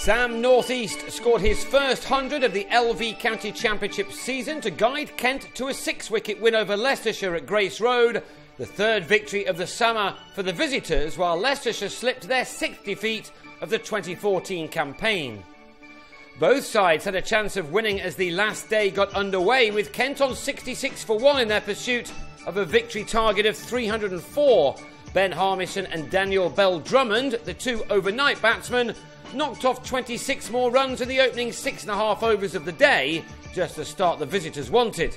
Sam North East scored his first 100 of the LV County Championship season to guide Kent to a 6-wicket win over Leicestershire at Grace Road, the third victory of the summer for the visitors, while Leicestershire slipped their 6th defeat of the 2014 campaign. Both sides had a chance of winning as the last day got underway, with Kent on 66 for 1 in their pursuit of a victory target of 304. Ben Harmison and Daniel Bell-Drummond, the two overnight batsmen, knocked off 26 more runs in the opening 6.5 overs of the day, just the start the visitors wanted.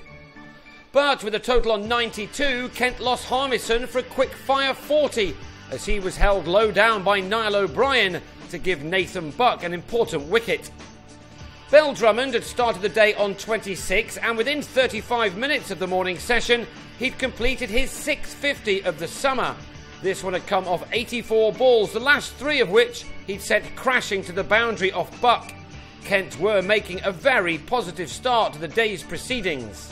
But with a total on 92, Kent lost Harmison for a quick-fire 40, as he was held low down by Niall O'Brien to give Nathan Buck an important wicket. Bell-Drummond had started the day on 26, and within 35 minutes of the morning session, he'd completed his 6th 50 of the summer. This one had come off 84 balls, the last 3 of which he'd sent crashing to the boundary off Buck. Kent were making a very positive start to the day's proceedings.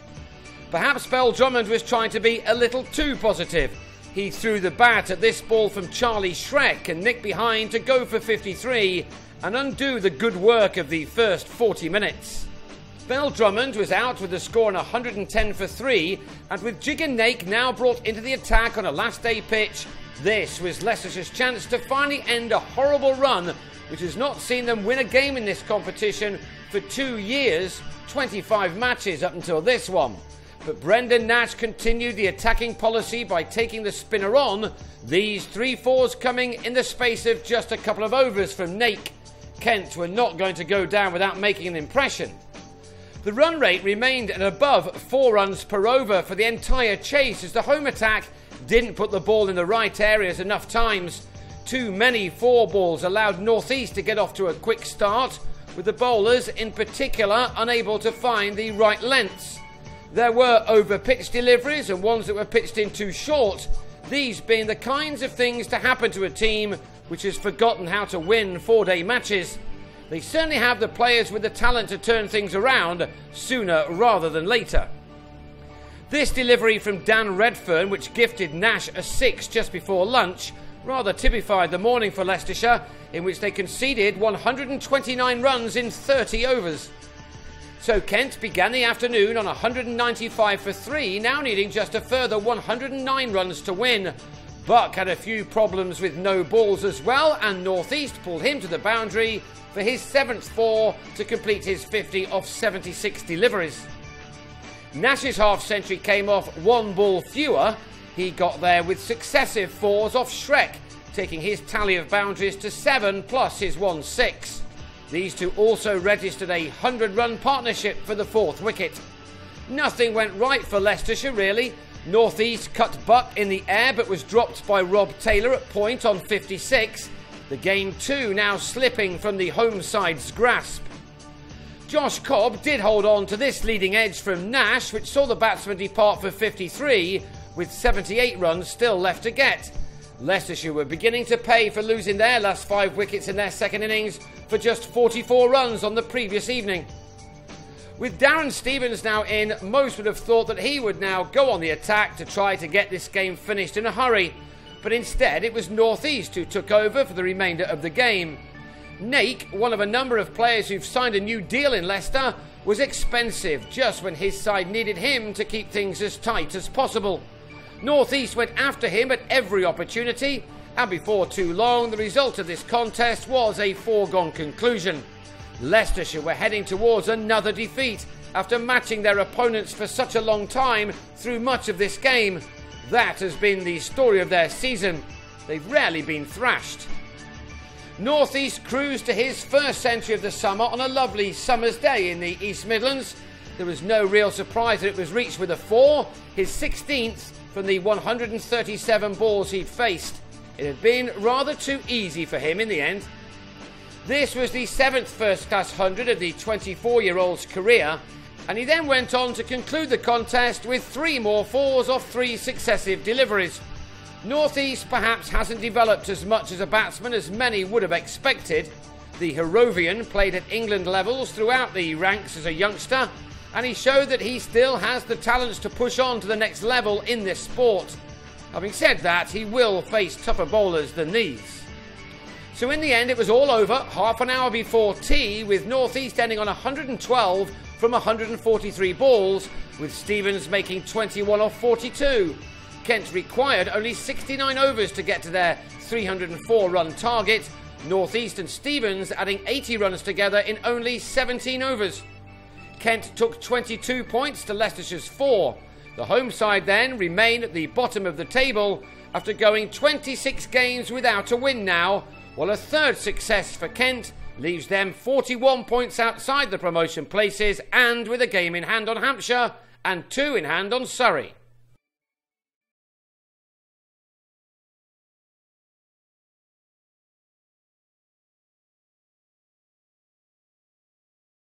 Perhaps Bell-Drummond was trying to be a little too positive. He threw the bat at this ball from Charlie Shrek and nicked behind to go for 53 and undo the good work of the first 40 minutes. Bell-Drummond was out with the score on 110 for 3, and with Jigger Naik now brought into the attack on a last-day pitch, this was Leicestershire's chance to finally end a horrible run which has not seen them win a game in this competition for 2 years, 25 matches up until this one. But Brendan Nash continued the attacking policy by taking the spinner on, these 3 fours coming in the space of just a couple of overs from Naik. Kent were not going to go down without making an impression. The run rate remained at above 4 runs per over for the entire chase, as the home attack didn't put the ball in the right areas enough times. Too many 4 balls allowed North East to get off to a quick start, with the bowlers in particular unable to find the right lengths. There were over-pitch deliveries and ones that were pitched in too short, these being the kinds of things to happen to a team which has forgotten how to win 4-day matches. They certainly have the players with the talent to turn things around sooner rather than later. This delivery from Dan Redfern, which gifted Nash a 6 just before lunch, rather typified the morning for Leicestershire, in which they conceded 129 runs in 30 overs. So Kent began the afternoon on 195 for 3, now needing just a further 109 runs to win. Buck had a few problems with no balls as well, and North East pulled him to the boundary for his 7th 4 to complete his 50 off 76 deliveries. Nash's half-century came off 1 ball fewer. He got there with successive 4s off Shrek, taking his tally of boundaries to 7 plus his 1-6. These two also registered a 100-run partnership for the 4th wicket. Nothing went right for Leicestershire really. North East cut Buck in the air but was dropped by Rob Taylor at point on 56. The game too now slipping from the home side's grasp. Josh Cobb did hold on to this leading edge from Nash, which saw the batsman depart for 53, with 78 runs still left to get. Leicestershire were beginning to pay for losing their last 5 wickets in their second innings for just 44 runs on the previous evening. With Darren Stevens now in, most would have thought that he would now go on the attack to try to get this game finished in a hurry. But instead it was North East who took over for the remainder of the game. Naik, one of a number of players who've signed a new deal in Leicester, was expensive just when his side needed him to keep things as tight as possible. North East went after him at every opportunity, and before too long the result of this contest was a foregone conclusion. Leicestershire were heading towards another defeat after matching their opponents for such a long time through much of this game. That has been the story of their season. They've rarely been thrashed. North East cruised to his first century of the summer on a lovely summer's day in the East Midlands. There was no real surprise that it was reached with a 4, his 16th from the 137 balls he'd faced. It had been rather too easy for him in the end. This was the 7th first-class 100 of the 24-year-old's career, and he then went on to conclude the contest with 3 more 4s off 3 successive deliveries. North East perhaps hasn't developed as much as a batsman as many would have expected. The Harrovian played at England levels throughout the ranks as a youngster, and he showed that he still has the talents to push on to the next level in this sport. Having said that, he will face tougher bowlers than these. So in the end it was all over half an hour before tea, with North East ending on 112 from 143 balls, with Stevens making 21 off 42. Kent required only 69 overs to get to their 304 run target, North East and Stevens adding 80 runs together in only 17 overs. Kent took 22 points to Leicestershire's 4. The home side then remain at the bottom of the table after going 26 games without a win now, while a third success for Kent leaves them 41 points outside the promotion places and with a game in hand on Hampshire and 2 in hand on Surrey.